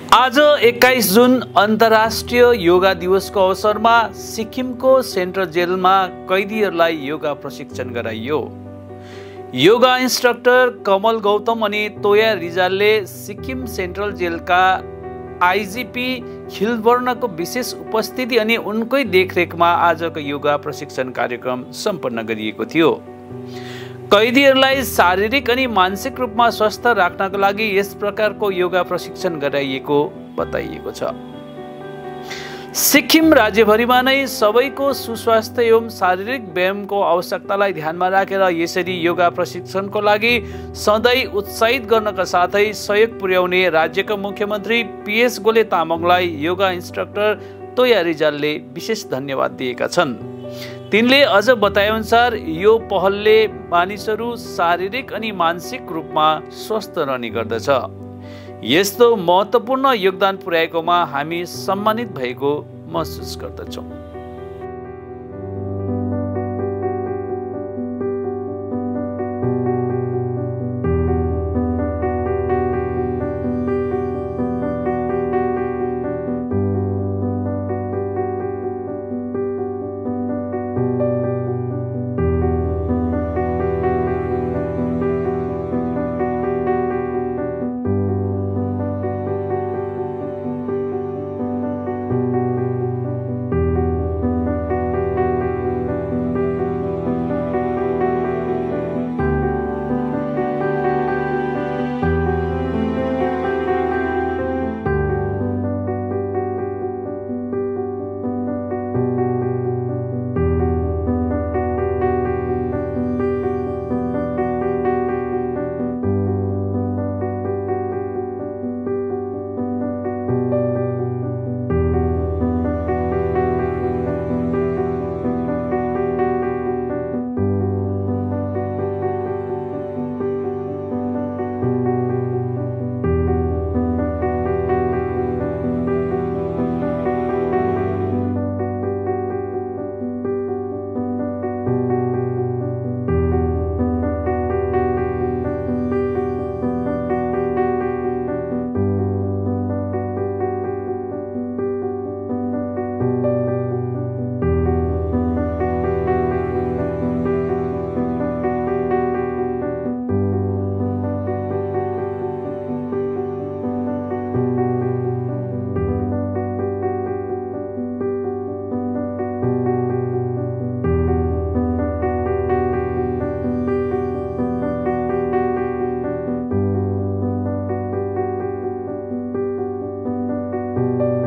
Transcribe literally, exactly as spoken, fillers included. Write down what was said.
आज एक्काइस जुन अन्तर्राष्ट्रिय योगा दिवसको अवसरमा सिक्किमको सेन्ट्रल जेलमा कैदीहरूलाई योगा प्रशिक्षण गराइयो। योगा इन्स्ट्रक्टर कमल गौतम अनि तोया रिजालले सिक्किम सेन्ट्रल जेलका आइजिपी खिलवर्णको विशेष उपस्थिति अनि उनकै देखरेखमा आजको योगा प्रशिक्षण कार्यक्रम सम्पन्न गरिएको थियो। कैदीहरूलाई शारीरिक अनि मानसिक रूपमा स्वस्थ राख्नका लागि यस प्रकारको योगा प्रशिक्षण गराइएको बताइएको छ। सिक्किम राज्यभरिमा नै सबैको सुस्वास्थ्य एवं शारीरिक व्यायामको आवश्यकतालाई ध्यानमा राखेर यसरी योगा प्रशिक्षणको लागि सधैँ उत्साहित गर्नका साथै सहयोग पुर्याउने राज्यका मुख्यमन्त्री पीएस गोले तामाङलाई योगा इन्स्ट्रक्टर तोया रिजालले विशेष धन्यवाद दिएका छन्। तिनले अझ बताएअनुसार यो पहलले मानिसहरू शारीरिक अनि मानसिक रूपमा स्वस्थ रहने गर्दछ। यस्तो महत्त्वपूर्ण योगदान पुर्याएकोमा हामी सम्मानित भएको महसुस गर्दछौँ। you